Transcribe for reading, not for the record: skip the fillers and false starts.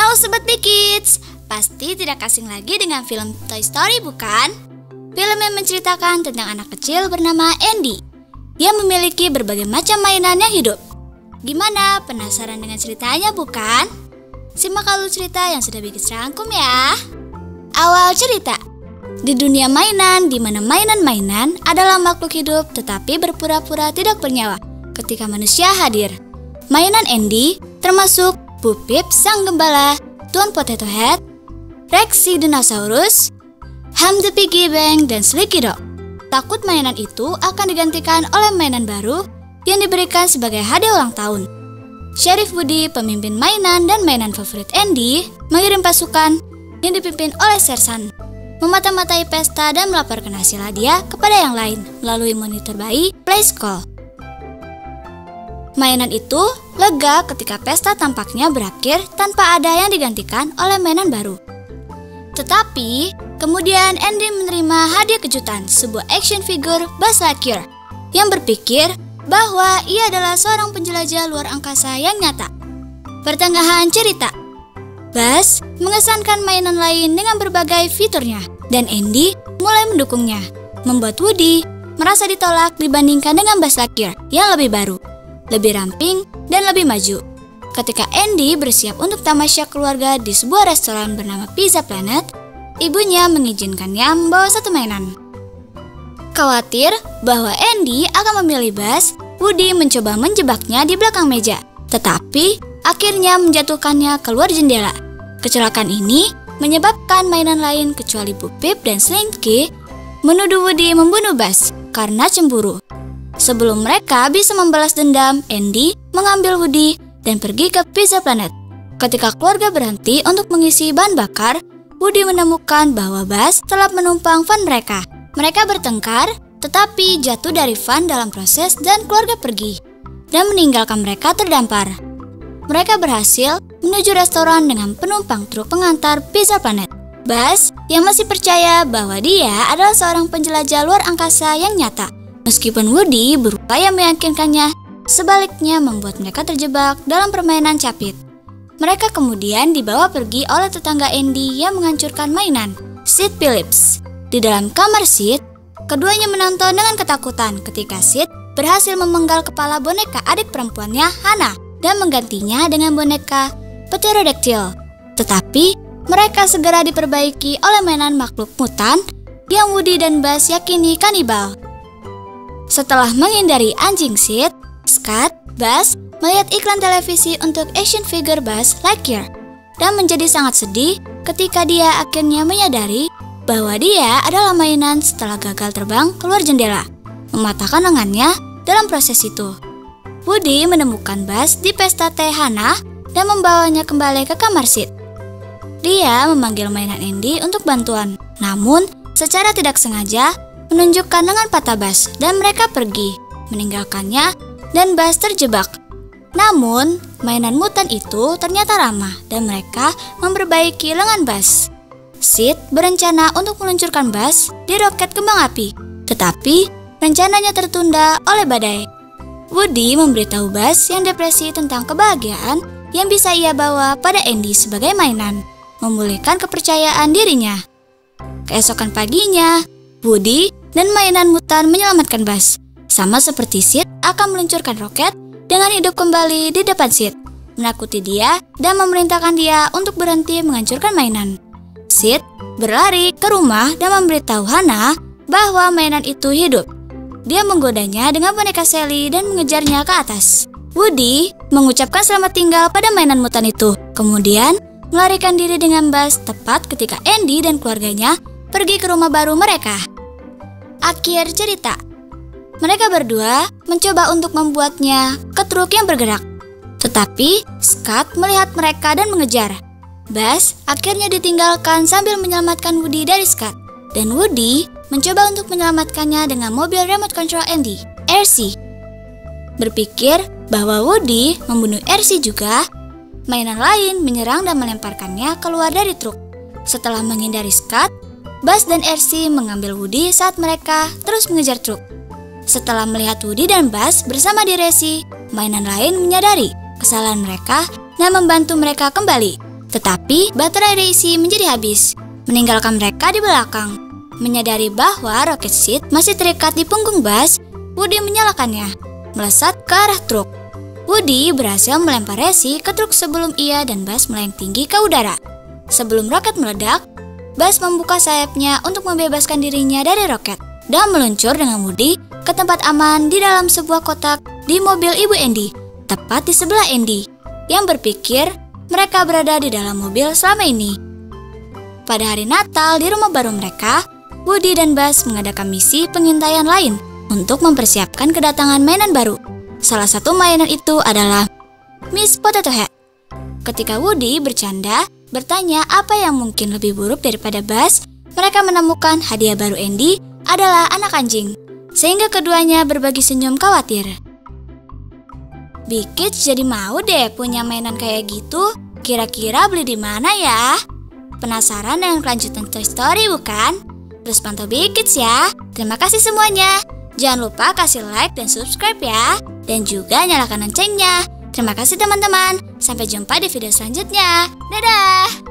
Halo Sobat Kids, pasti tidak asing lagi dengan film Toy Story bukan? Film yang menceritakan tentang anak kecil bernama Andy yang memiliki berbagai macam mainan yang hidup. Gimana, penasaran dengan ceritanya bukan? Simak alur cerita yang sudah bikin serangkum ya. Awal cerita. Di dunia mainan, di mana mainan-mainan adalah makhluk hidup tetapi berpura-pura tidak bernyawa ketika manusia hadir. Mainan Andy termasuk Bu Pip sang gembala, Tuan Potato Head, Rex si dinosaurus, Ham the Piggy Bank, dan Slinky Dog. Takut mainan itu akan digantikan oleh mainan baru yang diberikan sebagai hadiah ulang tahun. Sheriff Woody, pemimpin mainan dan mainan favorit Andy, mengirim pasukan yang dipimpin oleh Sersan, memata-matai pesta dan melaporkan hasil hadiah kepada yang lain melalui monitor bayi Place Call. Mainan itu lega ketika pesta tampaknya berakhir tanpa ada yang digantikan oleh mainan baru. Tetapi, kemudian Andy menerima hadiah kejutan, sebuah action figure Buzz Lightyear yang berpikir bahwa ia adalah seorang penjelajah luar angkasa yang nyata. Pertengahan cerita, Buzz mengesankan mainan lain dengan berbagai fiturnya, dan Andy mulai mendukungnya, membuat Woody merasa ditolak dibandingkan dengan Buzz Lightyear yang lebih baru, lebih ramping, dan lebih maju. Ketika Andy bersiap untuk tamasya keluarga di sebuah restoran bernama Pizza Planet, ibunya mengizinkannya membawa satu mainan. Khawatir bahwa Andy akan memilih Buzz, Woody mencoba menjebaknya di belakang meja, tetapi akhirnya menjatuhkannya keluar jendela. Kecelakaan ini menyebabkan mainan lain kecuali Bu Pip dan Slinky menuduh Woody membunuh Buzz karena cemburu. Sebelum mereka bisa membalas dendam, Andy mengambil Woody dan pergi ke Pizza Planet. Ketika keluarga berhenti untuk mengisi bahan bakar, Woody menemukan bahwa Buzz telah menumpang van mereka. Mereka bertengkar, tetapi jatuh dari van dalam proses dan keluarga pergi dan meninggalkan mereka terdampar. Mereka berhasil menuju restoran dengan penumpang truk pengantar Pizza Planet. Buzz yang masih percaya bahwa dia adalah seorang penjelajah luar angkasa yang nyata. Meskipun Woody berupaya meyakinkannya, sebaliknya membuat mereka terjebak dalam permainan capit. Mereka kemudian dibawa pergi oleh tetangga Andy yang menghancurkan mainan, Sid Phillips. Di dalam kamar Sid, keduanya menonton dengan ketakutan ketika Sid berhasil memenggal kepala boneka adik perempuannya, Hannah, dan menggantinya dengan boneka Pterodactyl. Tetapi, mereka segera diperbaiki oleh mainan makhluk mutan yang Woody dan Buzz yakini kanibal. Setelah menghindari anjing Sid, Scott, Buzz melihat iklan televisi untuk action figure Buzz Lightyear dan menjadi sangat sedih ketika dia akhirnya menyadari bahwa dia adalah mainan setelah gagal terbang keluar jendela, mematahkan lengannya dalam proses itu. Woody menemukan Buzz di pesta teh Hannah dan membawanya kembali ke kamar Sid. Dia memanggil mainan Andy untuk bantuan, namun secara tidak sengaja menunjukkan lengan patah Buzz dan mereka pergi, meninggalkannya dan Buzz terjebak. Namun, mainan mutan itu ternyata ramah dan mereka memperbaiki lengan Buzz. Sid berencana untuk meluncurkan Buzz di roket kembang api, tetapi rencananya tertunda oleh badai. Woody memberitahu Buzz yang depresi tentang kebahagiaan yang bisa ia bawa pada Andy sebagai mainan, memulihkan kepercayaan dirinya. Keesokan paginya, Woody dan mainan mutan menyelamatkan Buzz. Sama seperti Sid akan meluncurkan roket dengan hidup kembali di depan Sid, menakuti dia dan memerintahkan dia untuk berhenti menghancurkan mainan. Sid berlari ke rumah dan memberitahu Hannah bahwa mainan itu hidup. Dia menggodanya dengan boneka Sally dan mengejarnya ke atas. Woody mengucapkan selamat tinggal pada mainan mutan itu, kemudian melarikan diri dengan Buzz tepat ketika Andy dan keluarganya pergi ke rumah baru mereka. Akhir cerita, mereka berdua mencoba untuk membuatnya ke truk yang bergerak. Tetapi Scott melihat mereka dan mengejar. Buzz akhirnya ditinggalkan sambil menyelamatkan Woody dari Scott. Dan Woody mencoba untuk menyelamatkannya dengan mobil remote control Andy, RC. Berpikir bahwa Woody membunuh RC juga, mainan lain menyerang dan melemparkannya keluar dari truk. Setelah menghindari Scott, Buzz dan RC mengambil Woody saat mereka terus mengejar truk. Setelah melihat Woody dan Buzz bersama di resi, mainan lain menyadari kesalahan mereka dan membantu mereka kembali. Tetapi baterai Daisy menjadi habis, meninggalkan mereka di belakang. Menyadari bahwa rocket seat masih terikat di punggung Buzz, Woody menyalakannya, melesat ke arah truk. Woody berhasil melempar resi ke truk sebelum ia dan Buzz melayang tinggi ke udara. Sebelum roket meledak, Buzz membuka sayapnya untuk membebaskan dirinya dari roket dan meluncur dengan Woody ke tempat aman di dalam sebuah kotak di mobil Ibu Andy, tepat di sebelah Andy, yang berpikir mereka berada di dalam mobil selama ini. Pada hari Natal di rumah baru mereka, Woody dan Buzz mengadakan misi pengintaian lain untuk mempersiapkan kedatangan mainan baru. Salah satu mainan itu adalah Miss Potato Head. Ketika Woody bercanda, bertanya apa yang mungkin lebih buruk daripada Buzz, mereka menemukan hadiah baru Andy adalah anak anjing, sehingga keduanya berbagi senyum khawatir. Big Kids jadi mau deh punya mainan kayak gitu. Kira-kira beli di mana ya? Penasaran dengan kelanjutan Toy Story bukan? Terus pantau Big Kids ya. Terima kasih semuanya. Jangan lupa kasih like dan subscribe ya. Dan juga nyalakan loncengnya. Terima kasih teman-teman. Sampai jumpa di video selanjutnya. Dadah!